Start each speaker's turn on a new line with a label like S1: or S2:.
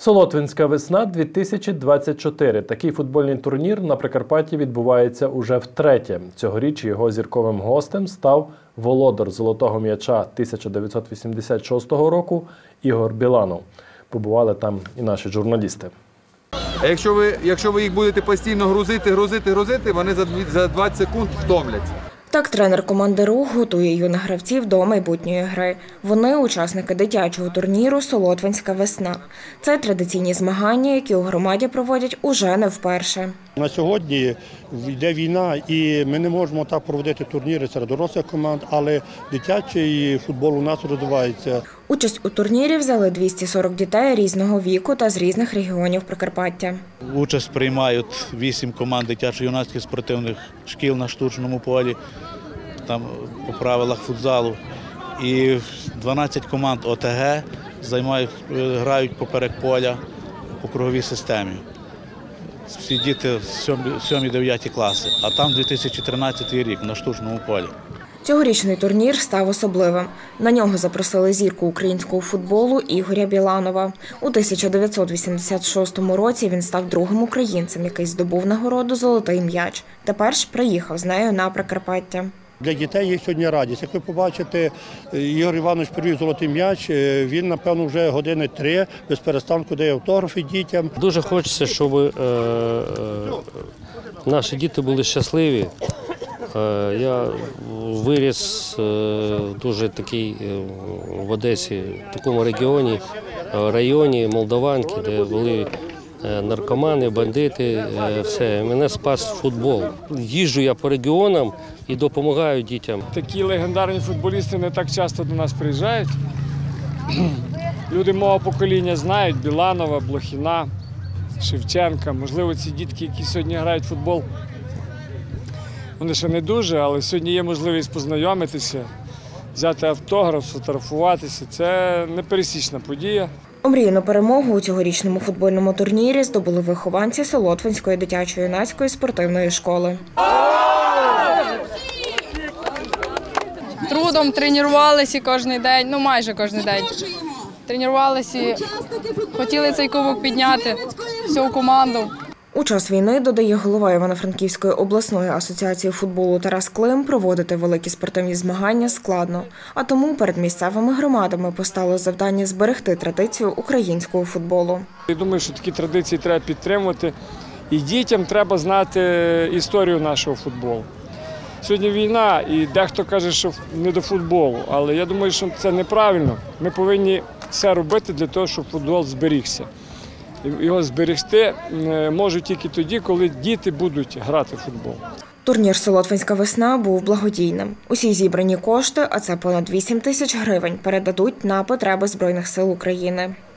S1: Солотвинська весна-2024. Такий футбольний турнір на Прикарпатті відбувається уже втретє. Цьогоріч його зірковим гостем став володар золотого м'яча 1986 року Ігор Біланов. Побували там і наші журналісти.
S2: А якщо ви їх будете постійно грузити, вони за 20 секунд втомляться.
S3: Так тренер команди «Рух» готує юних гравців до майбутньої гри. Вони – учасники дитячого турніру «Солотвинська весна». Це традиційні змагання, які у громаді проводять уже не вперше.
S4: На сьогодні йде війна, і ми не можемо так проводити турніри серед дорослих команд, але дитячий футбол у нас розвивається.
S3: Участь у турнірі взяли 240 дітей різного віку та з різних регіонів Прикарпаття.
S5: Участь приймають 8 команд дитячо-юнацьких спортивних шкіл на штучному полі, там по правилах футзалу. І 12 команд ОТГ грають поперек поля по круговій системі. Всі діти 7-9 класи, а там 2013 рік на штучному полі.
S3: Цьогорічний турнір став особливим. На нього запросили зірку українського футболу Ігоря Біланова. У 1986 році він став другим українцем, який здобув нагороду «Золотий м'яч». Тепер ж приїхав з нею на Прикарпаття.
S4: Для дітей є сьогодні радість. Як ви побачите, Ігор Іванович привів «Золотий м'яч», він, напевно, вже години 3 без перестанку дає автографи дітям.
S6: Дуже хочеться, щоб наші діти були щасливі. Я виріс дуже такий в Одесі, в такому районі Молдаванки, де були наркомани, бандити, все. Мене спас футбол. Їжджу я по регіонам і допомагаю дітям.
S7: Такі легендарні футболісти не так часто до нас приїжджають. Люди мого покоління знають Біланова, Блохіна, Шевченка. Можливо, ці дітки, які сьогодні грають в футбол, вони ще не дуже, але сьогодні є можливість познайомитися, взяти автограф, сфотографуватися. Це непересічна подія.
S3: Омріяну перемогу у цьогорічному футбольному турнірі здобули вихованці Солотвинської дитячо-юнацької спортивної школи.
S8: Трудом тренувалися кожен день, майже кожен день. Тренувалися і хотіли цей кубок підняти, всю команду.
S3: У час війни, додає голова Івано-Франківської обласної асоціації футболу Тарас Клим, проводити великі спортивні змагання складно. А тому перед місцевими громадами постало завдання зберегти традицію українського футболу.
S7: Я думаю, що такі традиції треба підтримувати. І дітям треба знати історію нашого футболу. Сьогодні війна, і дехто каже, що не до футболу, але я думаю, що це неправильно. Ми повинні все робити для того, щоб футбол зберігся. Його зберегти можуть тільки тоді, коли діти будуть грати в футбол.
S3: Турнір «Солотвинська весна» був благодійним. Усі зібрані кошти, а це понад 8 тисяч гривень, передадуть на потреби Збройних сил України.